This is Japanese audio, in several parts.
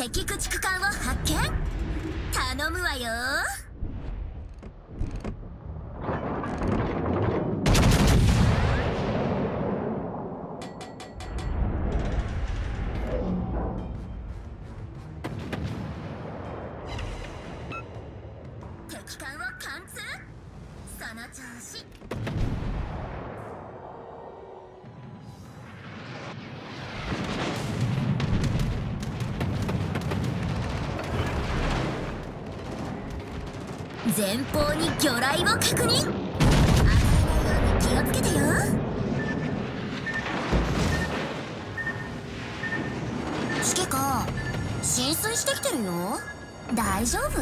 敵駆逐艦を発見。頼むわよ。敵艦を貫通。その調子。前方に魚雷を確認。当たらないように気をつけてよ。指揮官、浸水してきてるよ。大丈夫？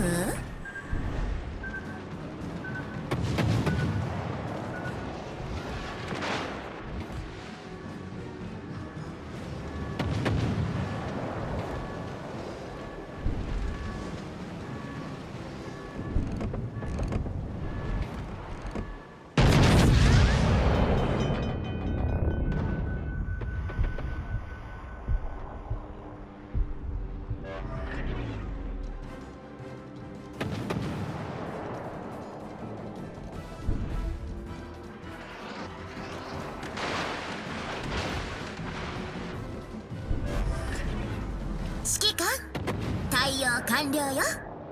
指揮官、対応完了よ。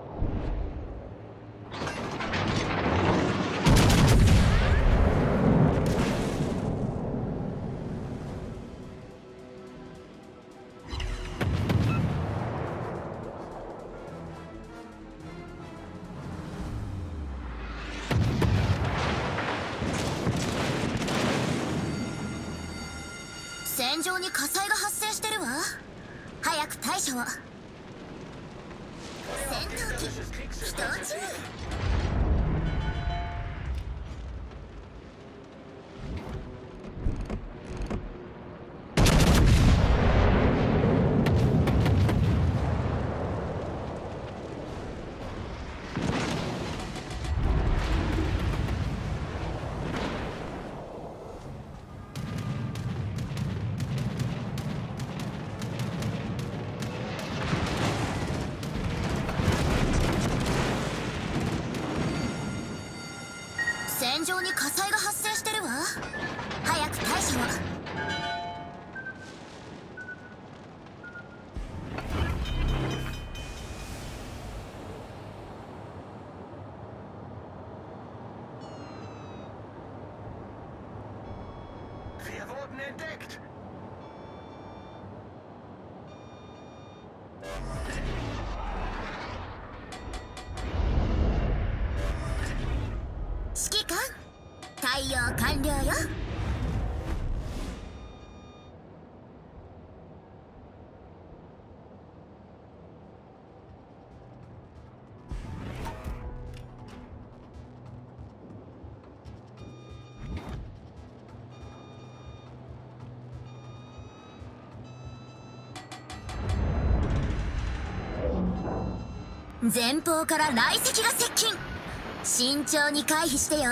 戦場に火災が発生してるわ。早く対処を。戦闘機起動中。戦場に火災が発生してるわ。早く対処を。 Wir wurden entdeckt. 指揮官、対応完了よ。前方から雷石が接近。慎重に回避してよ。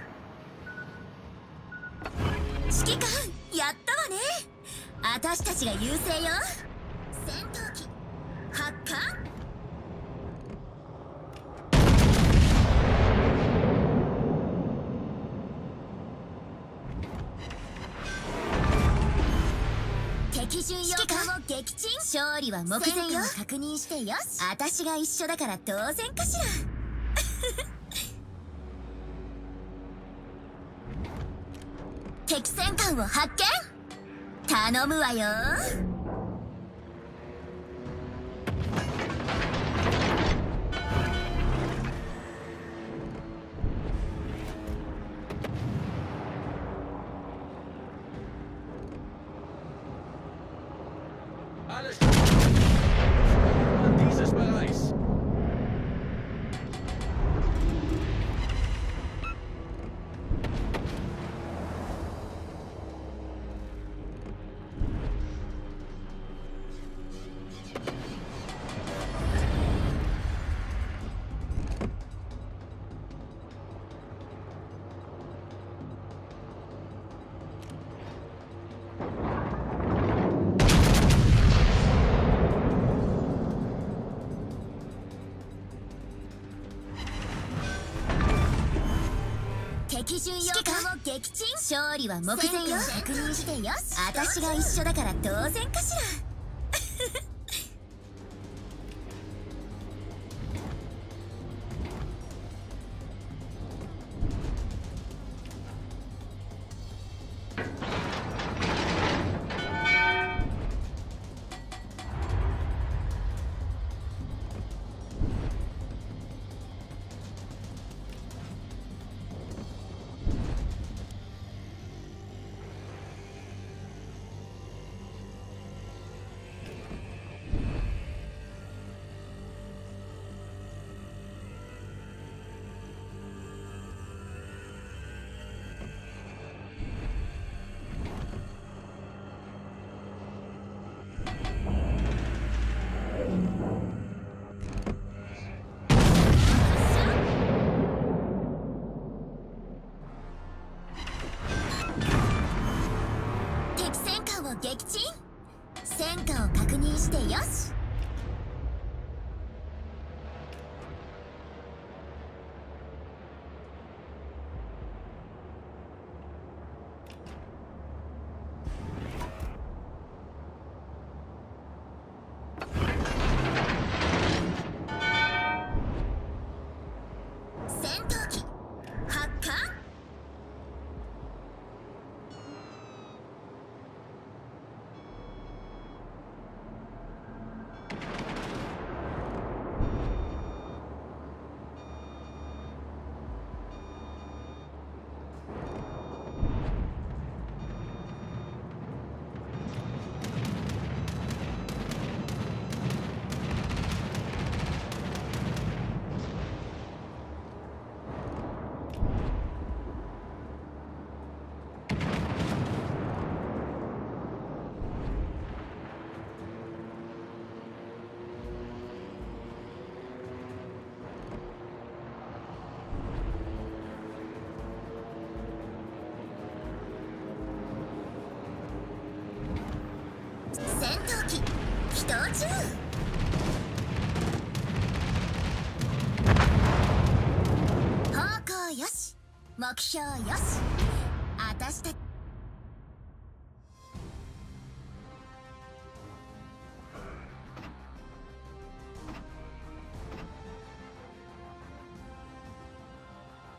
指揮官、やったわね。私たちが優勢よ。戦闘機発艦。敵巡洋艦を撃沈。勝利は目前よ。確認してよし。私が一緒だから当然かしら。敵戦艦を発見。頼むわよ。 Alles dieses Bereichs. 敵巡洋艦を撃沈。勝利は目前よ。確認してよし。私が一緒だから当然かしら。撃沈。戦果を確認してよし。戦闘機発艦。戦闘機起動中。方向よし、目標よし。私たち